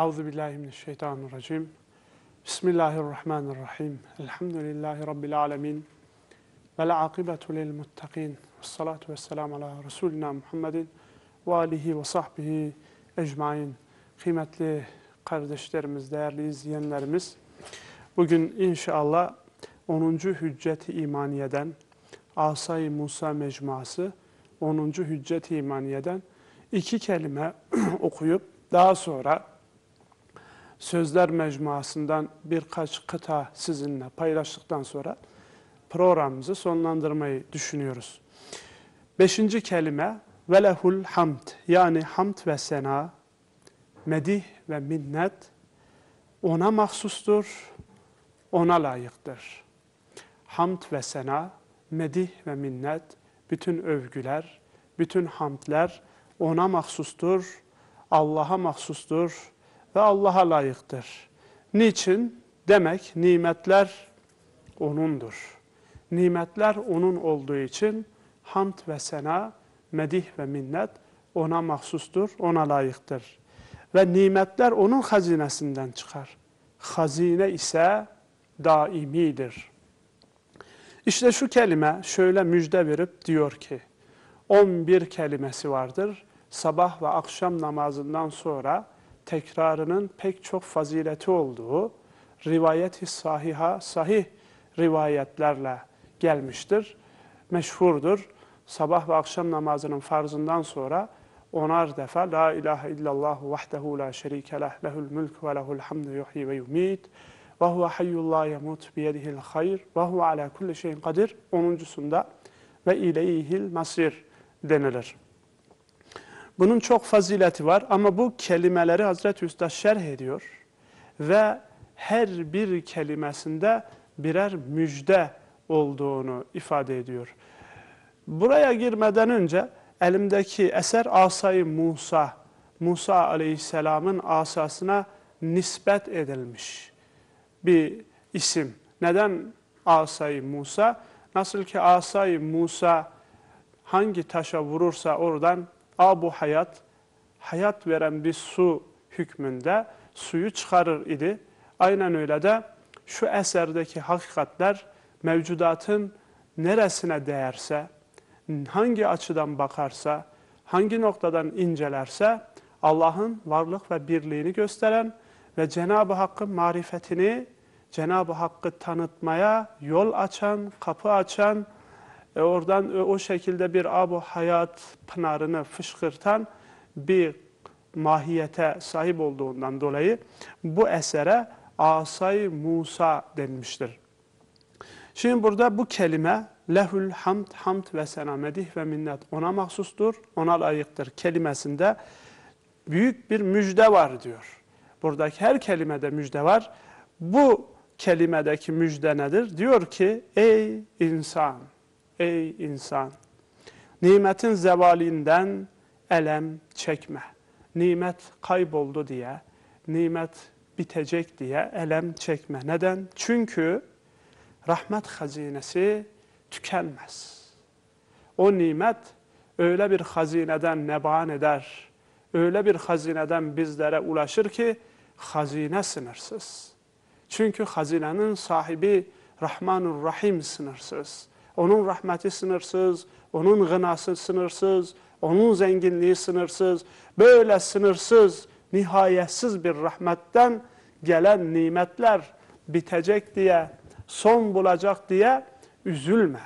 Euzubillahimineşşeytanirracim. Bismillahirrahmanirrahim. Elhamdülillahi Rabbil alemin. Vel akibetu lil muttaqin. Vessalatu vesselamu ala Resulina Muhammedin ve alihi ve sahbihi ecmain. Kıymetli kardeşlerimiz, değerli izleyenlerimiz, bugün inşallah 10. Hüccet-i İmaniye'den, Asay-ı Musa Mecmuası 10. Hüccet-i İmaniye'den 2 kelime okuyup daha sonra Sözler Mecmuası'ndan birkaç kıta sizinle paylaştıktan sonra programımızı sonlandırmayı düşünüyoruz. 5. kelime velehul hamd, yani hamd ve sena, medih ve minnet ona mahsustur, ona layıktır. Hamd ve sena, medih ve minnet, bütün övgüler, bütün hamdler ona mahsustur, Allah'a mahsustur ve Allah'a layıktır. Niçin? Demek nimetler O'nundur. Nimetler O'nun olduğu için hamd ve sena, medih ve minnet O'na mahsustur, O'na layıktır. Ve nimetler O'nun hazinesinden çıkar. Hazine ise daimidir. İşte şu kelime şöyle müjde verip diyor ki, 11 kelimesi vardır. Sabah ve akşam namazından sonra tekrarının pek çok fazileti olduğu rivayet-i sahiha, sahih rivayetlerle gelmiştir. Meşhurdur. Sabah ve akşam namazının farzından sonra 10'ar defa La ilahe illallah vahdehu la şerike leh, lehul mülk ve lehul hamdu yuhyi ve yumit ve huve hayyul la yemut biyedihil hayr ve huve ala kulli şeyin kadir 10.sunda ve ileyhil masir denilir. Bunun çok fazileti var ama bu kelimeleri Hazreti Üstad şerh ediyor ve her bir kelimesinde birer müjde olduğunu ifade ediyor. Buraya girmeden önce elimdeki eser Asay-ı Musa, Musa Aleyhisselam'ın asasına nispet edilmiş bir isim. Neden Asay-ı Musa? Nasıl ki Asay-ı Musa hangi taşa vurursa oradan Abu hayat, hayat veren bir su hükmünde suyu çıkarır idi. Aynen öyle de şu eserdeki hakikatler mevcudatın neresine değerse, hangi açıdan bakarsa, hangi noktadan incelerse Allah'ın varlık ve birliğini gösteren ve Cenab-ı Hakk'ın marifetini, Cenab-ı Hakk'ı tanıtmaya yol açan, kapı açan, oradan o şekilde bir Abu hayat pınarını fışkırtan bir mahiyete sahip olduğundan dolayı bu esere Asay Musa denmiştir. Şimdi burada bu kelime lehül hamd, hamd ve sena, medih ve minnet ona mahsustur, ona layıktır kelimesinde büyük bir müjde var diyor. Buradaki her kelimede müjde var. Bu kelimedeki müjde nedir? Diyor ki ey insan, ey insan, nimetin zevalinden elem çekme. Nimet kayboldu diye, nimet bitecek diye elem çekme. Neden? Çünkü rahmet hazinesi tükenmez. O nimet öyle bir hazineden neban eder, öyle bir hazineden bizlere ulaşır ki hazine sınırsız. Çünkü hazinenin sahibi Rahmanur Rahim sınırsız. Onun rahmeti sınırsız, onun gınası sınırsız, onun zenginliği sınırsız. Böyle sınırsız, nihayetsiz bir rahmetten gelen nimetler bitecek diye, son bulacak diye üzülme.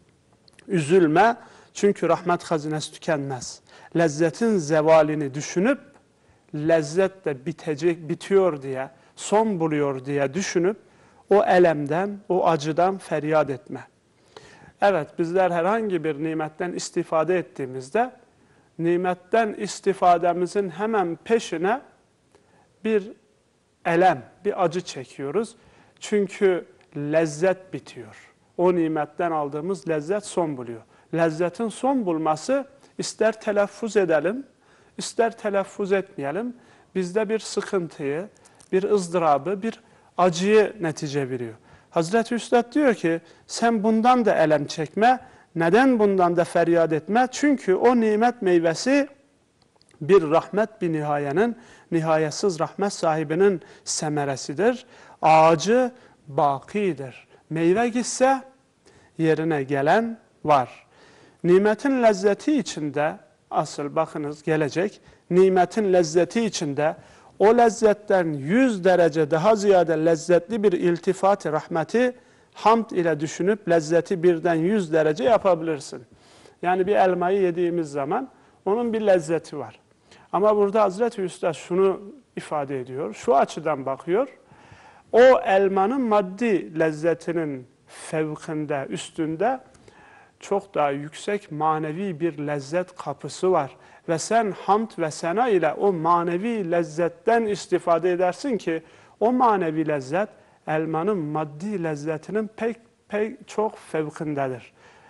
Üzülme çünkü rahmet hazinesi tükenmez. Lezzetin zevalini düşünüp, lezzet de bitecek, bitiyor diye, son buluyor diye düşünüp, o elemden, o acıdan feryat etme. Evet, bizler herhangi bir nimetten istifade ettiğimizde, nimetten istifademizin hemen peşine bir elem, bir acı çekiyoruz. Çünkü lezzet bitiyor. O nimetten aldığımız lezzet son buluyor. Lezzetin son bulması ister telaffuz edelim, ister telaffuz etmeyelim, bizde bir sıkıntıyı, bir ızdırabı, bir acıyı netice veriyor. Hazreti Üstad diyor ki sen bundan da elem çekme. Neden bundan da feryat etme? Çünkü o nimet meyvesi Bir rahmet bir nihayenin, nihayetsiz rahmet sahibinin semeresidir. Ağacı bakidir. Meyve gitse yerine gelen var. Nimetin lezzeti içinde, asıl bakınız gelecek, nimetin lezzeti içinde o lezzetten 100 derece daha ziyade lezzetli bir iltifat-ı rahmeti hamd ile düşünüp lezzeti birden 100 derece yapabilirsin. Yani bir elmayı yediğimiz zaman onun bir lezzeti var. Ama burada Hazreti Üstad şunu ifade ediyor, şu açıdan bakıyor. O elmanın maddi lezzetinin fevkinde, üstünde çok daha yüksek manevi bir lezzet kapısı var. Ve sen hamd ve sena ile o manevi lezzetten istifade edersin ki o manevi lezzet elmanın maddi lezzetinin pek çok fevkindedir.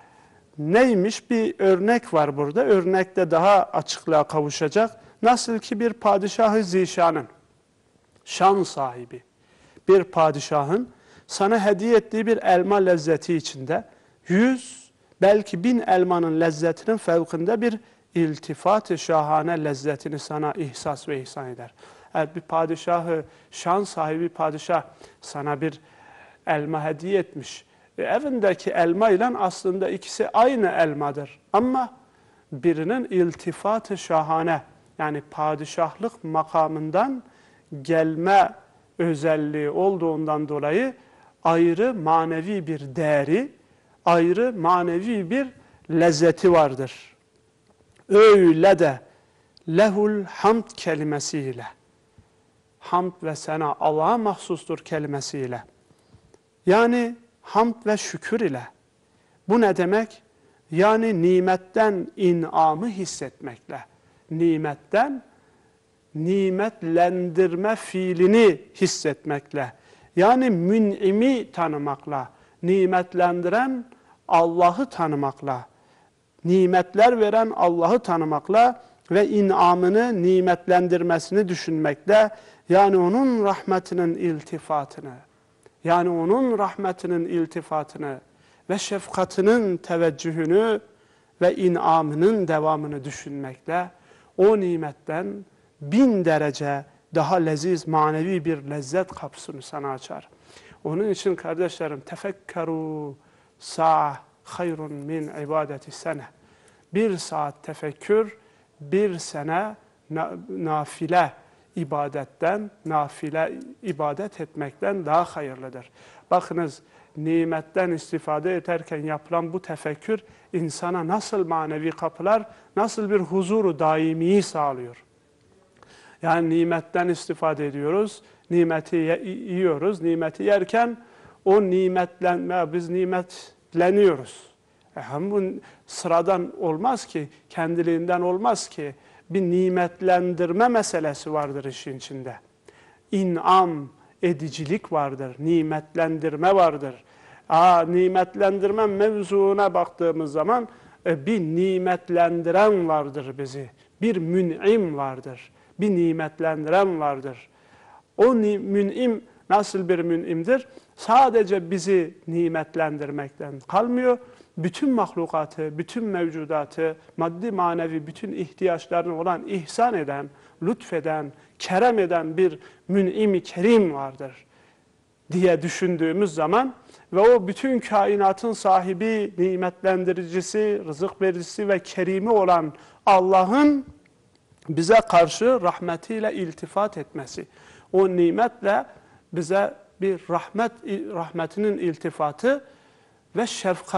Neymiş? Bir örnek var burada. Örnekte daha açıklığa kavuşacak. Nasıl ki bir padişah-ı zişanın, şan sahibi bir padişahın sana hediye ettiği bir elma lezzeti içinde 100 belki 1000 elmanın lezzetinin fevkinde bir iltifat-ı şahane lezzetini sana ihsas ve ihsan eder. Evet, bir padişahı, şan sahibi padişah sana bir elma hediye etmiş. Evindeki elma ile aslında ikisi aynı elmadır. Ama birinin iltifat-ı şahane, yani padişahlık makamından gelme özelliği olduğundan dolayı ayrı manevi bir değeri, ayrı manevi bir lezzeti vardır. Öyle de lehul hamd kelimesiyle, hamd ve sena Allah'a mahsustur kelimesiyle, yani hamd ve şükür ile. Bu ne demek? Yani nimetten inamı hissetmekle, nimetten nimetlendirme fiilini hissetmekle, yani mün'imi tanımakla, nimetlendiren Allah'ı tanımakla, nimetler veren Allah'ı tanımakla ve inamını, nimetlendirmesini düşünmekle, yani onun rahmetinin iltifatını, yani onun rahmetinin iltifatını ve şefkatinin teveccühünü ve inamının devamını düşünmekle o nimetten 1000 derece daha leziz, manevi bir lezzet kapısını sana açar. Onun için kardeşlerim, tefekkeru sa'ah hayrun min ibadeti sene. Bir saat tefekkür, bir sene nafile ibadetten, nafile ibadet etmekten daha hayırlıdır. Bakınız, nimetten istifade ederken yapılan bu tefekkür insana nasıl manevi kapılar, nasıl bir huzuru daimiyi sağlıyor. Yani nimetten istifade ediyoruz, nimeti yiyoruz, nimeti yerken o nimetlenme, biz nimetleniyoruz. Hem bu sıradan olmaz ki, kendiliğinden olmaz ki. Bir nimetlendirme meselesi vardır işin içinde. İnam edicilik vardır, nimetlendirme vardır. Nimetlendirme mevzuuna baktığımız zaman bir nimetlendiren vardır bizi. Bir mün'im vardır, bir nimetlendiren vardır. O mün'im nasıl bir mün'imdir? Sadece bizi nimetlendirmekten kalmıyor. Bütün mahlukatı, bütün mevcudatı, maddi manevi bütün ihtiyaçlarına olan ihsan eden, lütfeden, kerem eden bir mün'im-i kerim vardır diye düşündüğümüz zaman ve o bütün kainatın sahibi, nimetlendiricisi, rızık vericisi ve kerimi olan Allah'ın bize karşı rahmetiyle iltifat etmesi, o nimetle bize bir rahmetinin iltifatı ve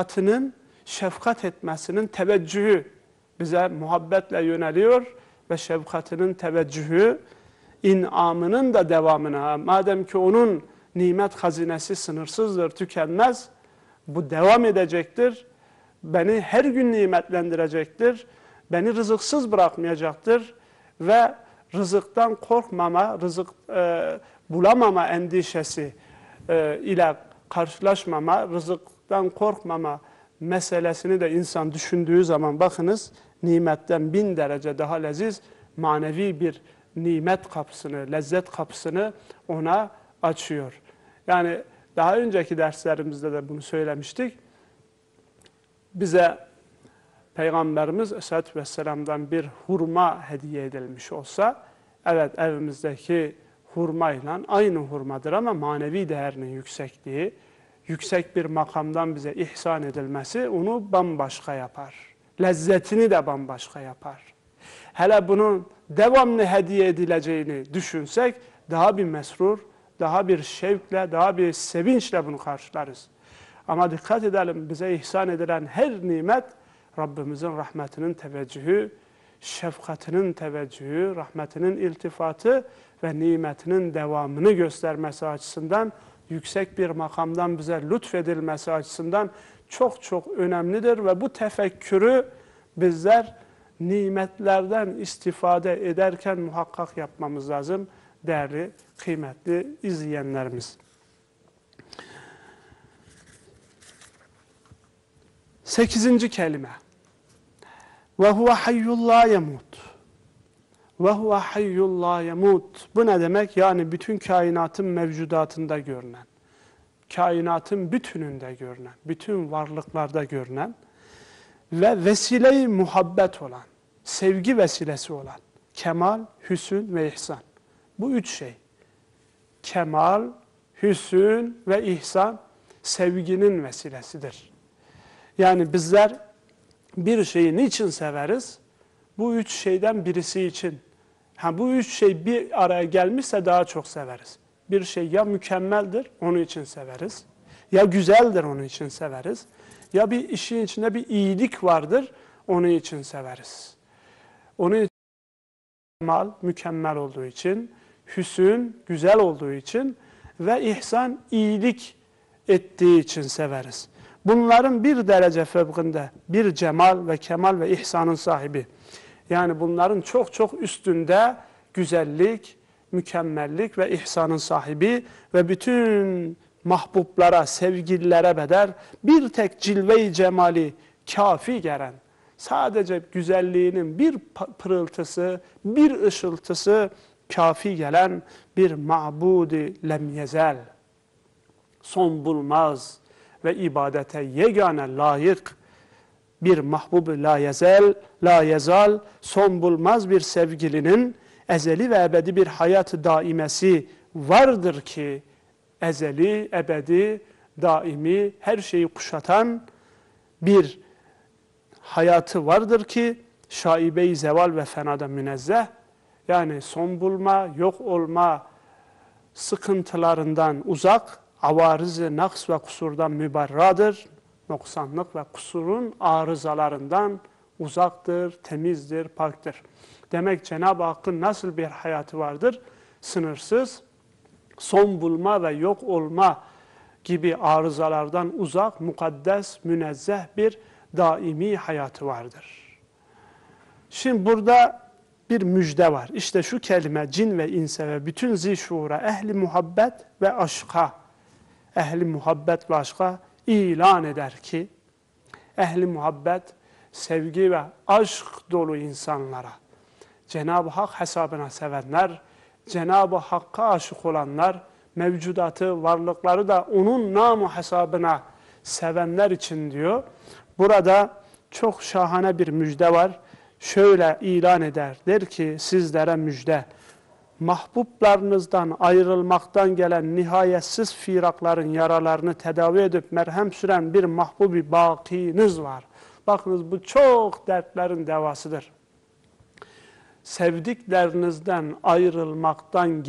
şefkat etmesinin teveccühü bize muhabbetle yöneliyor ve şefkatinin teveccühü, inamının da devamına, madem ki onun nimet hazinesi sınırsızdır, tükenmez, bu devam edecektir, beni her gün nimetlendirecektir, beni rızıksız bırakmayacaktır ve rızıktan korkmama, rızık bulamama endişesi ile karşılaşmama, rızıktan korkmama meselesini de insan düşündüğü zaman bakınız, nimetten 1000 derece daha leziz, manevi bir nimet kapısını, lezzet kapısını ona açıyor. Yani daha önceki derslerimizde de bunu söylemiştik. Bize Peygamberimiz Aleyhisselatü Vesselam'dan bir hurma hediye edilmiş olsa, evet evimizdeki hurmayla aynı hurmadır ama manevi değerinin yüksekliği, yüksek bir makamdan bize ihsan edilmesi onu bambaşka yapar. Lezzetini de bambaşka yapar. Hele bunun devamlı hediye edileceğini düşünsek daha bir mesrur, daha bir şevkle, daha bir sevinçle bunu karşılarız. Ama dikkat edelim, bize ihsan edilen her nimet Rabbimizin rahmetinin teveccühü, şefkatinin teveccühü, rahmetinin iltifatı ve nimetinin devamını göstermesi açısından, yüksek bir makamdan bize lütfedilmesi açısından çok çok önemlidir ve bu tefekkürü bizler nimetlerden istifade ederken muhakkak yapmamız lazım değerli, kıymetli izleyenlerimiz. 8. kelime. Ve huve hayyul la yemut. Ve huve hayyul la yemut. Bu ne demek? Yani bütün kainatın mevcudatında görünen, kainatın bütününde görünen, bütün varlıklarda görünen ve vesile-i muhabbet olan, sevgi vesilesi olan kemal, hüsn ve ihsan. Bu üç şey. Kemal, hüsn ve ihsan sevginin vesilesidir. Yani bizler bir şeyi niçin severiz? Bu üç şeyden birisi için. Bu üç şey bir araya gelmişse daha çok severiz. Bir şey ya mükemmeldir, onun için severiz. Ya güzeldir, onun için severiz. Ya bir işin içinde bir iyilik vardır, onun için severiz. Onun için kemal, mükemmel olduğu için, hüsn, güzel olduğu için ve ihsan, iyilik ettiği için severiz. Bunların bir derece fevkinde bir cemal ve kemal ve ihsanın sahibi. Yani bunların çok çok üstünde güzellik, mükemmellik ve ihsanın sahibi ve bütün mahbublara, sevgililere bedel bir tek cilve-i cemali kafi gelen, sadece güzelliğinin bir pırıltısı, bir ışıltısı kafi gelen bir ma'budi lemyezel, son bulmaz ve ibadete yegane layık bir mahbub-u la yezel, la yezal, son bulmaz bir sevgilinin ezeli ve ebedi bir hayat daimesi vardır ki, ezeli, ebedi, daimi, her şeyi kuşatan bir hayatı vardır ki, şaibe-i zeval ve fenada münezzeh, yani son bulma, yok olma sıkıntılarından uzak, avariz-i naks ve kusurdan müberradır. Noksanlık ve kusurun arızalarından uzaktır, temizdir, paktır. Demek Cenab-ı Hakk'ın nasıl bir hayatı vardır? Sınırsız, son bulma ve yok olma gibi arızalardan uzak, mukaddes, münezzeh bir daimi hayatı vardır. Şimdi burada bir müjde var. İşte şu kelime cin ve inse ve bütün zişura, ehli muhabbet ve aşka, ehli muhabbet ve aşka ilan eder ki, ehli muhabbet, sevgi ve aşk dolu insanlara, Cenab-ı Hak hesabına sevenler, Cenab-ı Hakk'a aşık olanlar, mevcudatı, varlıkları da onun namı hesabına sevenler için diyor. Burada çok şahane bir müjde var. Şöyle ilan eder, der ki sizlere müjde. Mahbublarınızdan ayrılmaktan gelen nihayetsiz firakların yaralarını tedavi edip merhem süren bir mahbubi bakiniz var. Bakınız bu çok dertlerin devasıdır. Sevdiklerinizden ayrılmaktan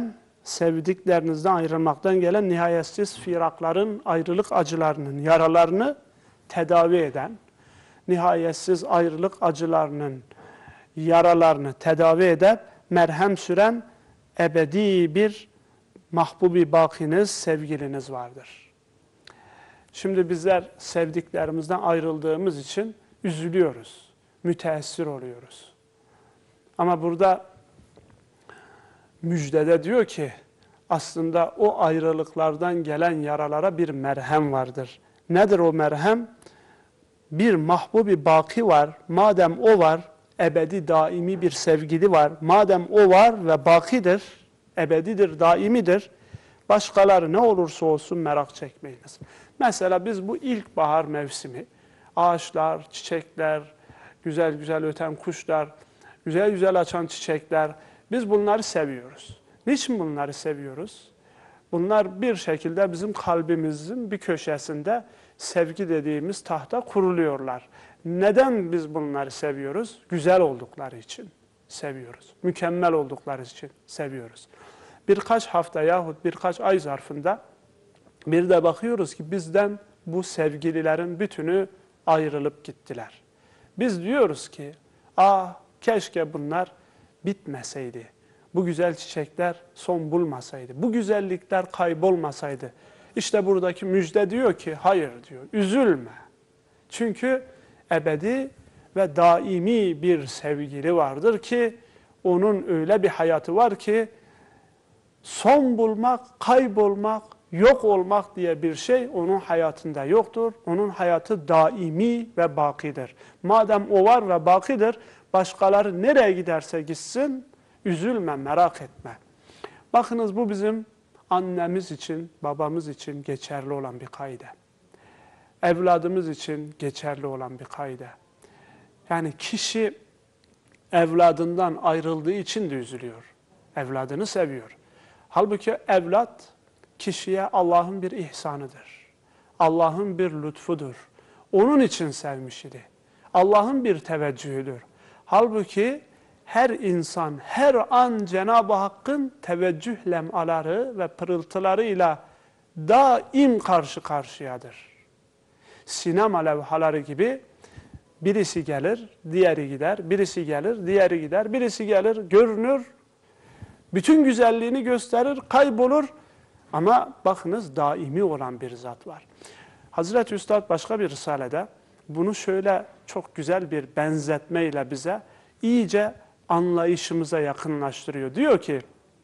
gelen nihayetsiz firakların ayrılık acılarının yaralarını tedavi eden, nihayetsiz ayrılık acılarının yaralarını tedavi edip merhem süren ebedi bir mahbubi bakiniz, sevgiliniz vardır. Şimdi bizler sevdiklerimizden ayrıldığımız için üzülüyoruz, müteessir oluyoruz. Ama burada müjdede diyor ki aslında o ayrılıklardan gelen yaralara bir merhem vardır. Nedir o merhem? Bir mahbubi baki var. Madem o var, ebedi daimi bir sevgili var. Madem o var ve bakidir, ebedidir, daimidir, başkaları ne olursa olsun merak çekmeyiniz. Mesela biz bu ilkbahar mevsimi, ağaçlar, çiçekler, güzel güzel öten kuşlar, güzel güzel açan çiçekler. Biz bunları seviyoruz. Niçin bunları seviyoruz? Bunlar bir şekilde bizim kalbimizin bir köşesinde sevgi dediğimiz tahta kuruluyorlar. Neden biz bunları seviyoruz? Güzel oldukları için seviyoruz. Mükemmel oldukları için seviyoruz. Birkaç hafta yahut birkaç ay zarfında bir de bakıyoruz ki bizden bu sevgililerin bütünü ayrılıp gittiler. Biz diyoruz ki, keşke bunlar bitmeseydi. Bu güzel çiçekler son bulmasaydı. Bu güzellikler kaybolmasaydı. İşte buradaki müjde diyor ki, hayır diyor, üzülme. Çünkü ebedi ve daimi bir sevgili vardır ki, onun öyle bir hayatı var ki, son bulmak, kaybolmak, yok olmak diye bir şey onun hayatında yoktur. Onun hayatı daimi ve bakidir. Madem o var ve bakidir, başkaları nereye giderse gitsin, üzülme, merak etme. Bakınız bu bizim annemiz için, babamız için geçerli olan bir kaide. Evladımız için geçerli olan bir kaide. Yani kişi evladından ayrıldığı için de üzülüyor. Evladını seviyor. Halbuki evlat kişiye Allah'ın bir ihsanıdır. Allah'ın bir lütfudur. Onun için sevmiş idi. Allah'ın bir teveccühüdür. Halbuki her insan her an Cenab-ı Hakk'ın teveccüh lemaları ve pırıltılarıyla daim karşı karşıyadır. Sinema levhaları gibi birisi gelir, diğeri gider, birisi gelir, diğeri gider, birisi gelir, görünür, bütün güzelliğini gösterir, kaybolur. Ama bakınız daimi olan bir zat var. Hazreti Üstad başka bir risalede bunu şöyle çok güzel bir benzetmeyle bize iyice anlayışımıza yakınlaştırıyor. Diyor ki,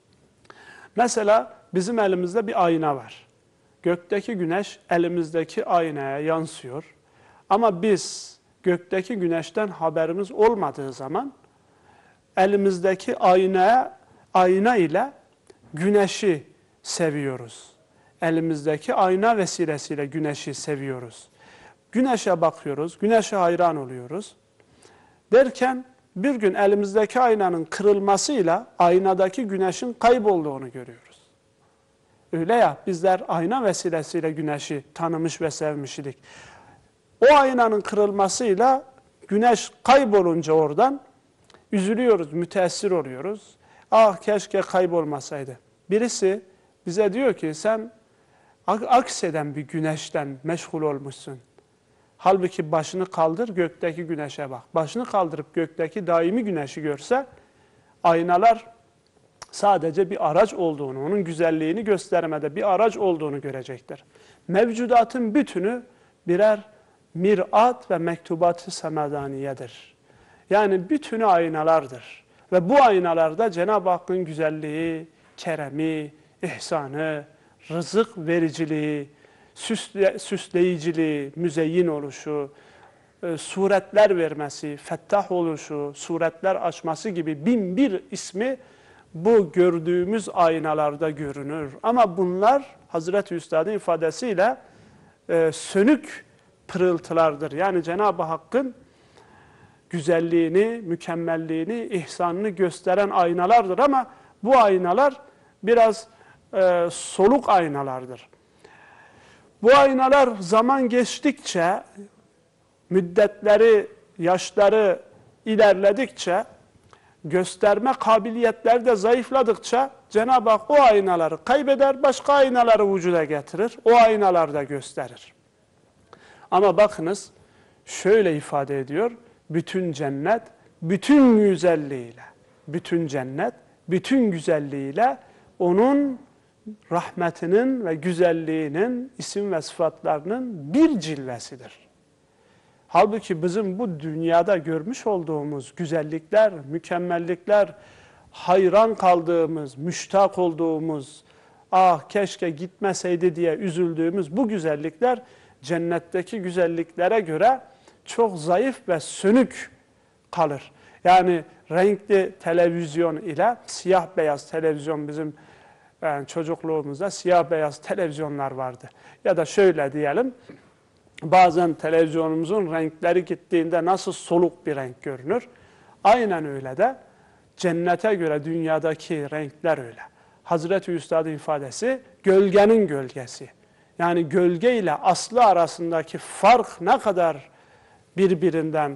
mesela bizim elimizde bir ayna var. Gökteki güneş elimizdeki aynaya yansıyor. Ama biz gökteki güneşten haberimiz olmadığı zaman elimizdeki ayna ile güneşi seviyoruz. Elimizdeki ayna vesilesiyle güneşi seviyoruz. Güneşe bakıyoruz, güneşe hayran oluyoruz. Derken bir gün elimizdeki aynanın kırılmasıyla aynadaki güneşin kaybolduğunu görüyoruz. Öyle ya, bizler ayna vesilesiyle güneşi tanımış ve sevmiş idik. O aynanın kırılmasıyla güneş kaybolunca oradan üzülüyoruz, müteessir oluyoruz. Keşke kaybolmasaydı. Birisi bize diyor ki sen akseden bir güneşten meşgul olmuşsun. Halbuki başını kaldır gökteki güneşe bak. Başını kaldırıp gökteki daimi güneşi görse aynalar sadece bir araç olduğunu, onun güzelliğini göstermede bir araç olduğunu görecektir. Mevcudatın bütünü birer mirat ve mektubat-ı semedaniyedir. Yani bütünü aynalardır. Ve bu aynalarda Cenab-ı Hakk'ın güzelliği, keremi, ihsanı, rızık vericiliği, süsleyiciliği, müzeyyin oluşu, suretler vermesi, fettah oluşu, suretler açması gibi bin bir ismi bu gördüğümüz aynalarda görünür. Ama bunlar Hazreti Üstad'ın ifadesiyle sönük pırıltılardır. Yani Cenab-ı Hakk'ın güzelliğini, mükemmelliğini, ihsanını gösteren aynalardır. Ama bu aynalar biraz soluk aynalardır. Bu aynalar zaman geçtikçe, müddetleri, yaşları ilerledikçe, gösterme kabiliyetleri de zayıfladıkça Cenab-ı Hak o aynaları kaybeder, başka aynaları vücuda getirir. O aynalarda gösterir. Ama bakınız şöyle ifade ediyor, bütün cennet, bütün güzelliğiyle, bütün cennet, bütün güzelliğiyle onun rahmetinin ve güzelliğinin, isim ve sıfatlarının bir cilvesidir. Halbuki bizim bu dünyada görmüş olduğumuz güzellikler, mükemmellikler, hayran kaldığımız, müştak olduğumuz, keşke gitmeseydi diye üzüldüğümüz bu güzellikler, cennetteki güzelliklere göre çok zayıf ve sönük kalır. Yani renkli televizyon ile siyah beyaz televizyon bizim çocukluğumuzda siyah beyaz televizyonlar vardı. Ya da şöyle diyelim, bazen televizyonumuzun renkleri gittiğinde nasıl soluk bir renk görünür? Aynen öyle de cennete göre dünyadaki renkler öyle. Hazreti Üstad'ın ifadesi gölgenin gölgesi. Yani gölge ile aslı arasındaki fark ne kadar birbirinden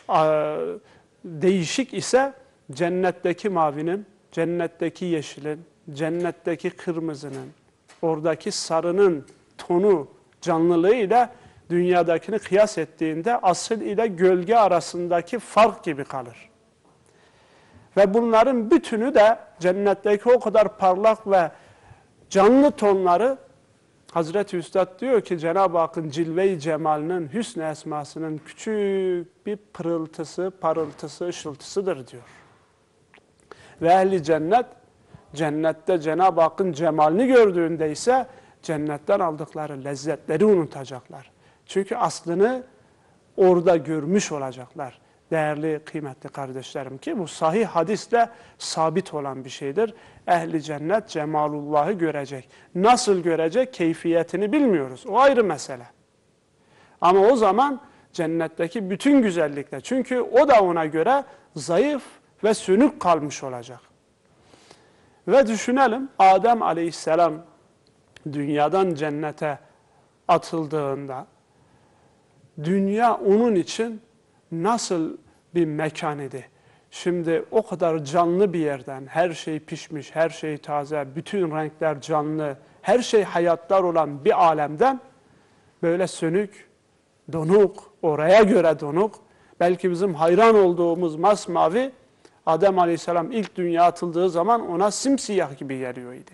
değişik ise cennetteki mavinin, cennetteki yeşilin, cennetteki kırmızının, oradaki sarının tonu, canlılığıyla dünyadakini kıyas ettiğinde asıl ile gölge arasındaki fark gibi kalır. Ve bunların bütünü de cennetteki o kadar parlak ve canlı tonları, Hazreti Üstad diyor ki Cenab-ı Hakk'ın cilve-i cemalinin, hüsn-i esmasının küçük bir pırıltısı, parıltısı, ışıltısıdır diyor. Ve ehli cennet, cennette Cenab-ı Hakk'ın cemalini gördüğünde ise cennetten aldıkları lezzetleri unutacaklar. Çünkü aslını orada görmüş olacaklar. Değerli, kıymetli kardeşlerim, ki bu sahih hadisle sabit olan bir şeydir. Ehli cennet cemalullah'ı görecek. Nasıl görecek? Keyfiyetini bilmiyoruz. O ayrı mesele. Ama o zaman cennetteki bütün güzellikler. Çünkü o da ona göre zayıf ve sönük kalmış olacak. Ve düşünelim, Adem aleyhisselam dünyadan cennete atıldığında dünya onun için nasıl bir mekan idi? Şimdi o kadar canlı bir yerden, her şey pişmiş, her şey taze, bütün renkler canlı, her şey hayatlar olan bir alemden böyle sönük, donuk, oraya göre donuk, belki bizim hayran olduğumuz masmavi, Adem Aleyhisselam ilk dünya atıldığı zaman ona simsiyah gibi geliyordu.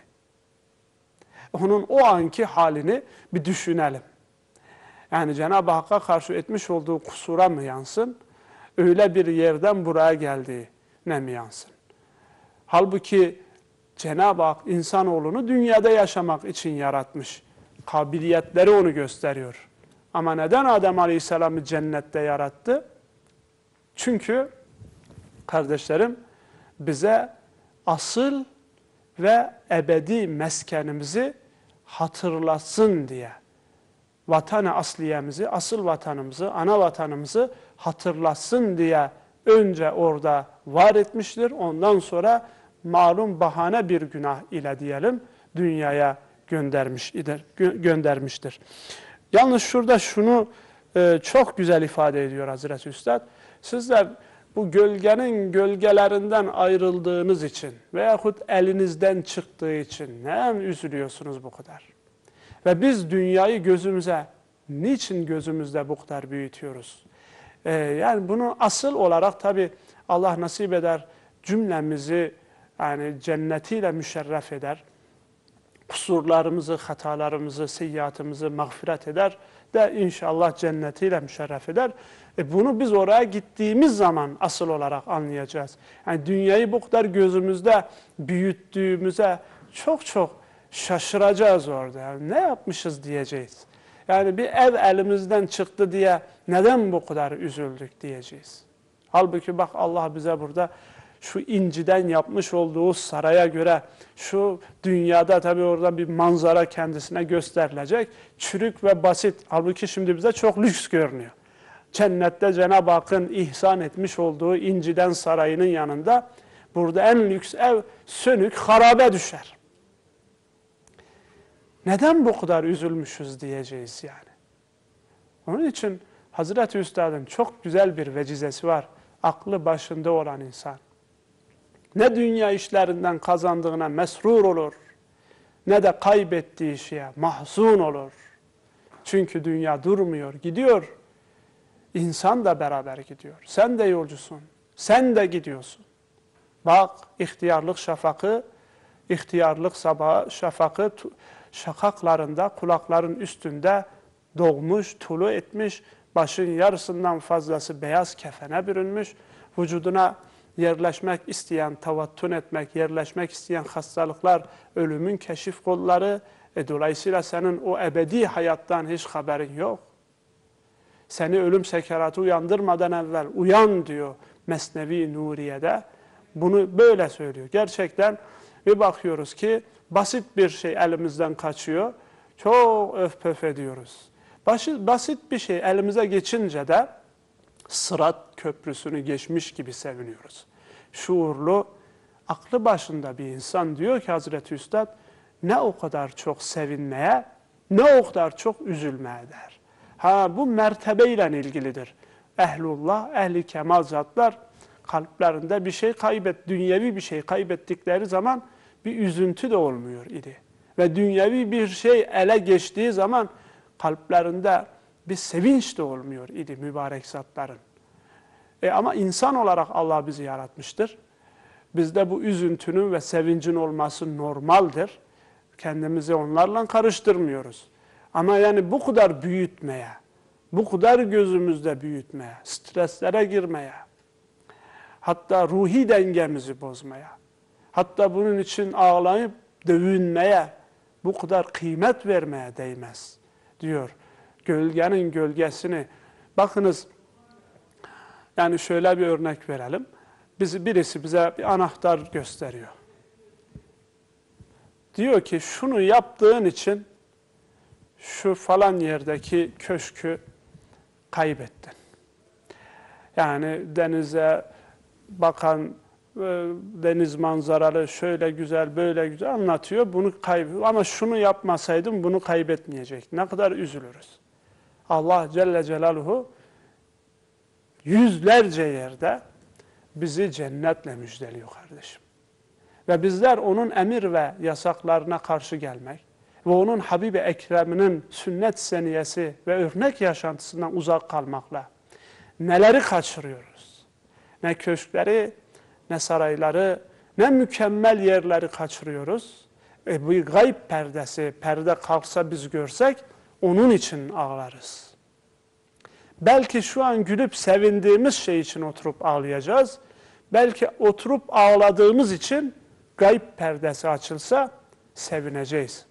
Onun o anki halini bir düşünelim. Yani Cenab-ı Hakk'a karşı etmiş olduğu kusura mı yansın? Öyle bir yerden buraya geldiğine mi yansın? Halbuki Cenab-ı Hak insanoğlunu dünyada yaşamak için yaratmış. Kabiliyetleri onu gösteriyor. Ama neden Adem Aleyhisselam'ı cennette yarattı? Çünkü kardeşlerim bize asıl ve ebedi meskenimizi hatırlatsın diye. Vatan-ı asliyemizi, asıl vatanımızı, ana vatanımızı hatırlatsın diye önce orada var etmiştir. Ondan sonra malum bahane bir günah ile diyelim dünyaya göndermiştir. Yalnız şurada şunu çok güzel ifade ediyor Hazreti Üstad. Sizler bu gölgenin gölgelerinden ayrıldığınız için veyahut elinizden çıktığı için neden üzülüyorsunuz bu kadar? Ve biz dünyayı niçin gözümüzde bu kadar büyütüyoruz? Yani bunu asıl olarak tabi Allah nasip eder cümlemizi yani cennetiyle müşerref eder. Kusurlarımızı, hatalarımızı, seyyiatımızı mağfiret eder de inşallah cennetiyle müşerref eder. Bunu biz oraya gittiğimiz zaman asıl olarak anlayacağız. Yani dünyayı bu kadar gözümüzde büyüttüğümüze çok şaşıracağız orada. Yani ne yapmışız diyeceğiz. Yani bir ev elimizden çıktı diye neden bu kadar üzüldük diyeceğiz. Halbuki bak Allah bize burada şu inciden yapmış olduğu saraya göre şu dünyada tabii orada bir manzara kendisine gösterilecek. Çürük ve basit. Halbuki şimdi bize çok lüks görünüyor. Cennette Cenab-ı Hakk'ın ihsan etmiş olduğu inciden sarayının yanında burada en lüks ev sönük, harabe düşer. Neden bu kadar üzülmüşüz diyeceğiz yani. Onun için Hazreti Üstad'ın çok güzel bir vecizesi var. Aklı başında olan insan. Ne dünya işlerinden kazandığına mesrur olur, ne de kaybettiği şeye mahzun olur. Çünkü dünya durmuyor, gidiyor. İnsan da beraber gidiyor. Sen de yolcusun, sen de gidiyorsun. Bak ihtiyarlık şafakı, ihtiyarlık sabahı şafakı şakaklarında, kulakların üstünde doğmuş, tulu etmiş, başın yarısından fazlası beyaz kefene bürünmüş, vücuduna yerleşmek isteyen, tavattun etmek, yerleşmek isteyen hastalıklar, ölümün keşif kolları, dolayısıyla senin o ebedi hayattan hiç haberin yok. Seni ölüm sekeratı uyandırmadan evvel uyan diyor Mesnevi Nuriye'de. Bunu böyle söylüyor. Gerçekten bir bakıyoruz ki basit bir şey elimizden kaçıyor. Çok öf pöf ediyoruz. Basit bir şey elimize geçince de Sırat köprüsünü geçmiş gibi seviniyoruz. Şuurlu, aklı başında bir insan diyor ki Hazreti Üstad, ne o kadar çok sevinmeye, ne o kadar çok üzülmeye der. Bu mertebeyle ilgilidir. Ehlullah, ehli kemal zatlar kalplerinde bir şey dünyevi bir şey kaybettikleri zaman bir üzüntü de olmuyor idi. Ve dünyevi bir şey ele geçtiği zaman kalplerinde bir sevinç de olmuyor idi mübarek zatların. Ama insan olarak Allah bizi yaratmıştır. Bizde bu üzüntünün ve sevincin olması normaldir. Kendimizi onlarla karıştırmıyoruz. Ama yani bu kadar büyütmeye, bu kadar gözümüzde büyütmeye, streslere girmeye, hatta ruhi dengemizi bozmaya, hatta bunun için ağlayıp dövünmeye, bu kadar kıymet vermeye değmez diyor. Gölgenin gölgesini, bakınız, yani şöyle bir örnek verelim. Birisi bize bir anahtar gösteriyor. Diyor ki şunu yaptığın için şu falan yerdeki köşkü kaybettin. Yani denize bakan, deniz manzaralı, şöyle güzel, böyle güzel anlatıyor. Bunu kaybediyor. Ama şunu yapmasaydım bunu kaybetmeyecek. Ne kadar üzülürüz. Allah Celle Celaluhu yüzlerce yerde bizi cennetle müjdeliyor kardeşim. Ve bizler onun emir ve yasaklarına karşı gelmek ve onun Habibi Ekrem'inin sünnet seniyesi ve örnek yaşantısından uzak kalmakla neleri kaçırıyoruz? Ne köşkleri, ne sarayları, ne mükemmel yerleri kaçırıyoruz. Bu gayb perdesi, perde kalksa biz görsek onun için ağlarız. Belki şu an gülüp sevindiğimiz şey için oturup ağlayacağız. Belki oturup ağladığımız için gayb perdesi açılsa sevineceğiz.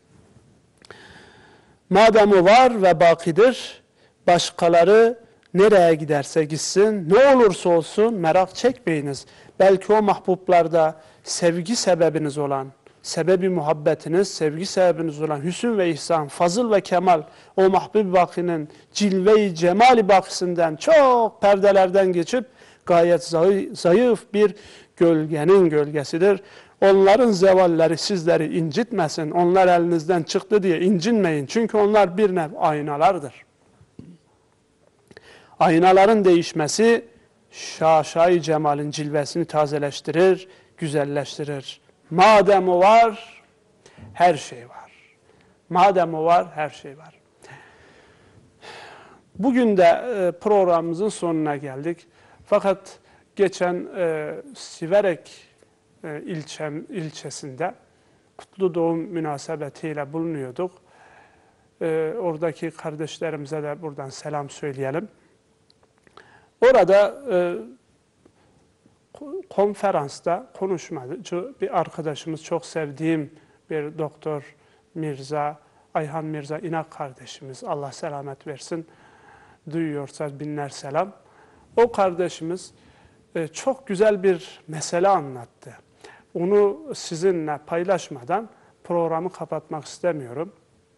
Madem o var ve bakidir, başkaları nereye giderse gitsin, ne olursa olsun merak çekmeyiniz. Belki o mahbublarda sevgi sebebiniz olan, sebebi muhabbetiniz, sevgi sebebiniz olan hüsn ve ihsan, fazıl ve kemal, o mahbub bakinin cilve-i cemali bakisinden çok perdelerden geçip gayet zayıf bir gölgenin gölgesidir. Onların zevalleri sizleri incitmesin. Onlar elinizden çıktı diye incinmeyin. Çünkü onlar bir nev aynalardır. Aynaların değişmesi şaşay cemalin cilvesini tazeleştirir, güzelleştirir. Madem o var, her şey var. Madem o var, her şey var. Bugün de programımızın sonuna geldik. Fakat geçen Siverek ilçesinde kutlu doğum münasebetiyle bulunuyorduk. Oradaki kardeşlerimize de buradan selam söyleyelim. Orada konferansta konuşmacı bir arkadaşımız, çok sevdiğim bir doktor Ayhan Mirza İnak kardeşimiz, Allah selamet versin, duyuyorsa binler selam. O kardeşimiz çok güzel bir mesele anlattı. Onu sizinle paylaşmadan programı kapatmak istemiyorum.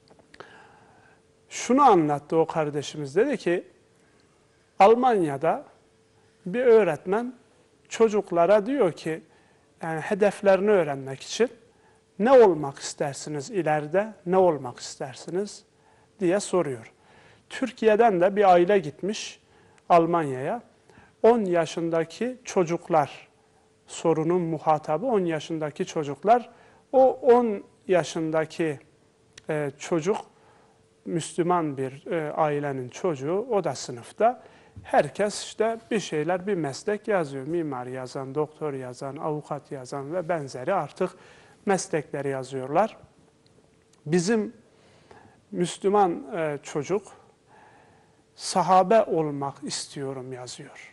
Şunu anlattı o kardeşimiz, dedi ki Almanya'da bir öğretmen çocuklara diyor ki, yani hedeflerini öğrenmek için ne olmak istersiniz ileride, ne olmak istersiniz diye soruyor. Türkiye'den de bir aile gitmiş Almanya'ya. 10 yaşındaki çocuklar, sorunun muhatabı 10 yaşındaki çocuklar. O 10 yaşındaki çocuk, Müslüman bir ailenin çocuğu, o da sınıfta. Herkes işte bir şeyler, bir meslek yazıyor. Mimar yazan, doktor yazan, avukat yazan ve benzeri artık meslekleri yazıyorlar. Bizim Müslüman çocuk sahabe olmak istiyorum yazıyor.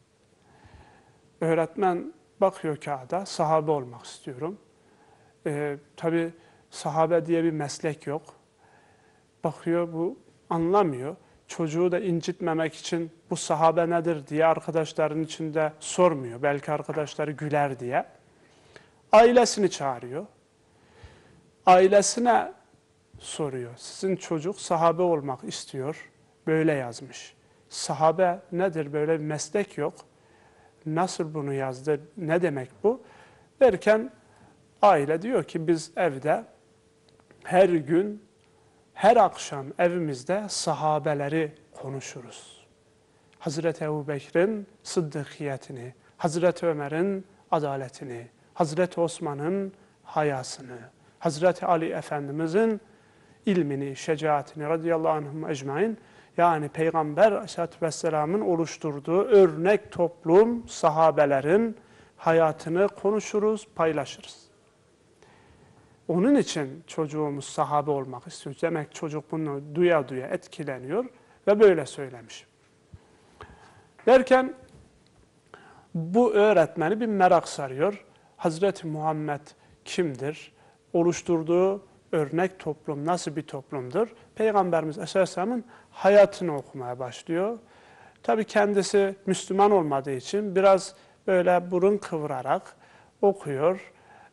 Öğretmen bakıyor kağıda, sahabe olmak istiyorum. Tabii sahabe diye bir meslek yok. Bakıyor, bu anlamıyor. Çocuğu da incitmemek için bu sahabe nedir diye arkadaşların içinde sormuyor. Belki arkadaşları güler diye. Ailesini çağırıyor. Ailesine soruyor. Sizin çocuk sahabe olmak istiyor. Böyle yazmış. Sahabe nedir? Böyle bir meslek yok. Nasıl bunu yazdı? Ne demek bu? Derken aile diyor ki biz evde her gün, her akşam evimizde sahabeleri konuşuruz. Hazreti Ebubekir'in sıddıkiyetini, Hazreti Ömer'in adaletini, Hazreti Osman'ın hayasını, Hazreti Ali Efendimiz'in ilmini, şecaatini radıyallahu anhum ecmain, yani Peygamber Aleyhisselatü Vesselam'ın oluşturduğu örnek toplum sahabelerin hayatını konuşuruz, paylaşırız. Onun için çocuğumuz sahabe olmak istiyor. Demek çocuk bunu duya duya etkileniyor ve böyle söylemiş. Derken bu öğretmeni bir merak sarıyor. Hazreti Muhammed kimdir? Oluşturduğu örnek toplum nasıl bir toplumdur? Peygamberimiz Aleyhisselam'ın hayatını okumaya başlıyor. Tabii kendisi Müslüman olmadığı için biraz böyle burun kıvırarak okuyor.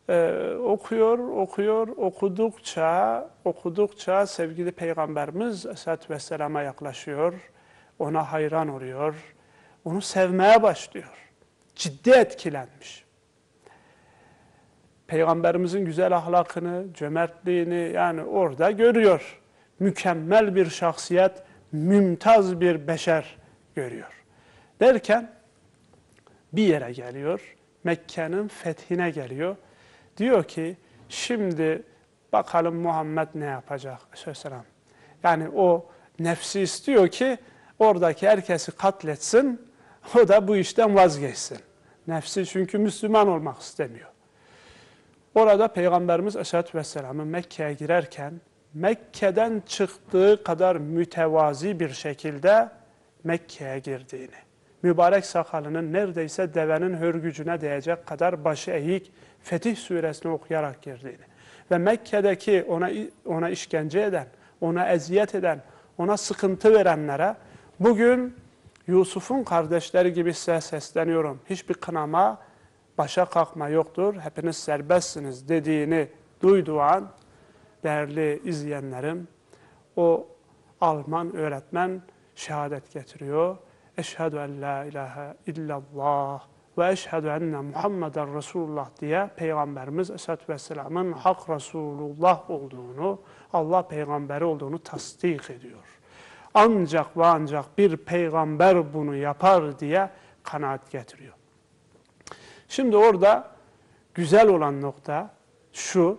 Okudukça sevgili Peygamberimiz Aleyhisselatü Vesselam'a yaklaşıyor. Ona hayran oluyor. Onu sevmeye başlıyor. Ciddi etkilenmiş. Peygamberimizin güzel ahlakını, cömertliğini yani orada görüyor. Mükemmel bir şahsiyet, mümtaz bir beşer görüyor. Derken bir yere geliyor, Mekke'nin fethine geliyor. Diyor ki şimdi bakalım Muhammed ne yapacak? Aleyhisselam. Yani o nefsi istiyor ki oradaki herkesi katletsin, o da bu işten vazgeçsin. Nefsi çünkü Müslüman olmak istemiyor. Orada Peygamberimiz Aleyhisselatü Vesselam'ın Mekke'ye girerken Mekke'den çıktığı kadar mütevazi bir şekilde Mekke'ye girdiğini, mübarek sakalının neredeyse devenin hörgücüne değecek kadar başı eğik Fetih Suresini okuyarak girdiğini ve Mekke'deki ona işkence eden, ona eziyet eden, ona sıkıntı verenlere bugün Yusuf'un kardeşleri gibi size sesleniyorum. Hiçbir kınama, başa kalkma yoktur, hepiniz serbestsiniz dediğini duyduğu an değerli izleyenlerim, o Alman öğretmen şehadet getiriyor. Eşhedü en la ilahe illallah ve eşhedü enne Muhammeden Resulullah diye Peygamberimiz Aleyhisselatü Vesselam'ın hak Resulullah olduğunu, Allah peygamberi olduğunu tasdik ediyor. Ancak ve ancak bir peygamber bunu yapar diye kanaat getiriyor. Şimdi orada güzel olan nokta şu,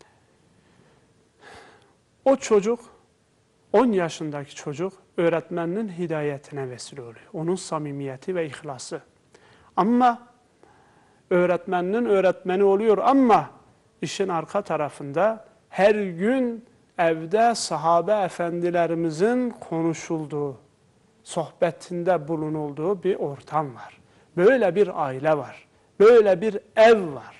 o çocuk, 10 yaşındaki çocuk öğretmeninin hidayetine vesile oluyor. Onun samimiyeti ve ihlası. Ama öğretmeninin öğretmeni oluyor ama işin arka tarafında her gün evde sahabe efendilerimizin konuşulduğu, sohbetinde bulunulduğu bir ortam var. Böyle bir aile var. Böyle bir ev var.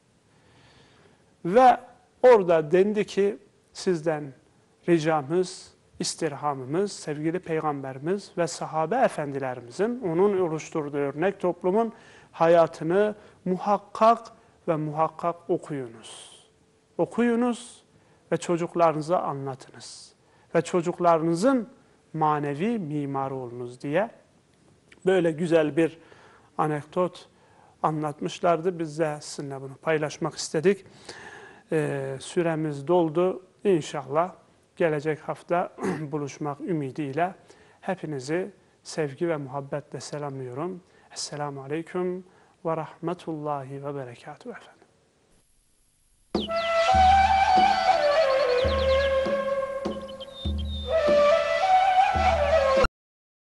Ve orada dendi ki sizden ricamız, istirhamımız, sevgili Peygamberimiz ve sahabe efendilerimizin, onun oluşturduğu örnek toplumun hayatını muhakkak ve muhakkak okuyunuz. Okuyunuz ve çocuklarınıza anlatınız. Ve çocuklarınızın manevi mimarı olunuz diye böyle güzel bir anekdot anlatmışlardı. Biz de sizinle bunu paylaşmak istedik. Süremiz doldu. İnşallah gelecek hafta buluşmak ümidiyle hepinizi sevgi ve muhabbetle selamlıyorum. Esselamu Aleyküm ve Rahmetullahi ve Berekatuhu efendim.